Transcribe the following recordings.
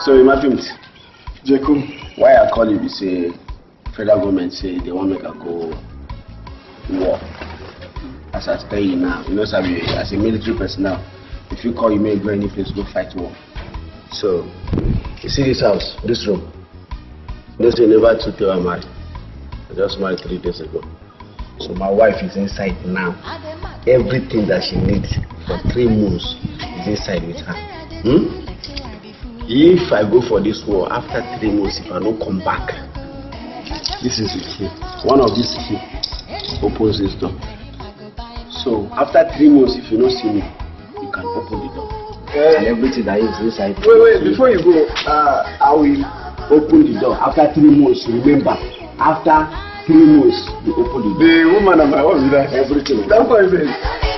So, Imafim, Jacob, why I call you? You say federal government say they want to make a go war. As I tell you now, you know, as a military personnel, if you call, you may go any place, go fight war. So, you see this house, this room. This thing never took care of married. I just married 3 days ago. So my wife is inside now. Everything that she needs for 3 months is inside with her. If I go for this war, after 3 months, if I don't come back, this is the key. One of these key opens this door. So after 3 months, if you don't see me, you can open the door. And everything that is inside. Wait, before you go, I will open the door. After 3 months, remember, after 3 months, you open the door. The woman of my wife is that everything. That's what I said.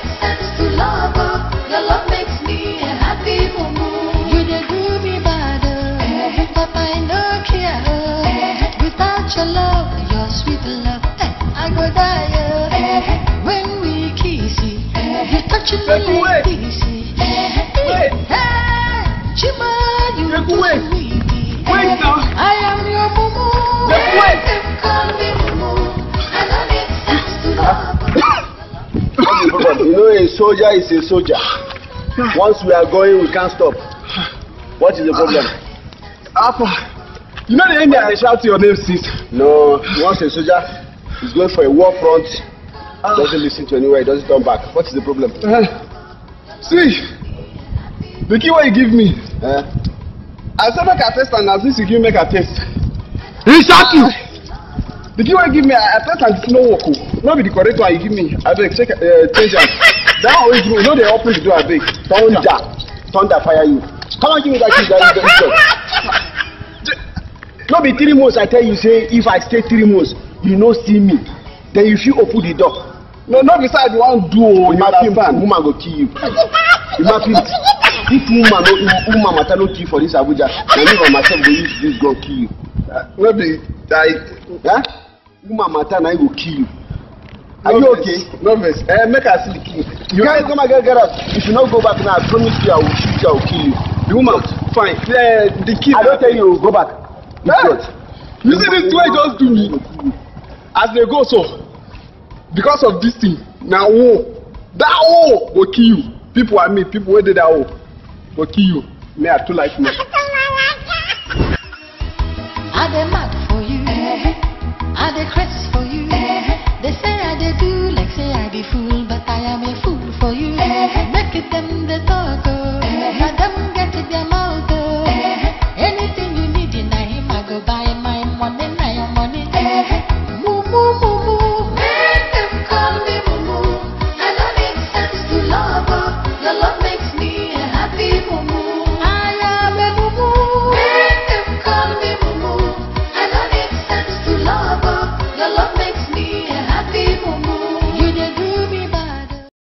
Your love makes me happy. You did do me bad, but I don't care. Without your love, your sweet love, I go die. When we kiss, you touch me like this. Wait. Chima, you wait. Wait now. I am your mumu. Wait. Call me mumu. I love it. Thanks to love. You know, a soldier is a soldier. Once we are going, we can't stop. What is the problem? Alpha, you know the enemy I shout your name, sis. No, once a soldier is going for a war front, doesn't listen to anywhere, doesn't turn back. What is the problem? See, the key what you give me. I said make a test and as this you give me make a test. He shot you. The key what you give me, I test and it's no work. Not be the correct one you give me. I beg, check, change that. That one you give me, you know they open the door, I beg. Thunder fire you. Come on, give me that key. Not be 3 months, I tell you, say, if I stay 3 months, you no see me. Then you should open the door. No, not beside you want do. You understand? Woman go kill you. If woman matter no kill for this Abuja, then me or myself go use this gun kill you. Maybe die. Huh? Woman matter now go kill you. Are you okay? No miss. Make her see the key. You can't come and get up. If you not go back now, I promise you I will shoot you, I will kill you. The woman, fine. The key. I don't tell you, go back. You see this way just do me. As they go so, because of this thing, now that will kill you. People I meet, people where did that will kill you. Me I too like me. Are they mad for you? Are they crazy for you? They say I they do like say I be fool, but I am a fool for you. Make it them the talk.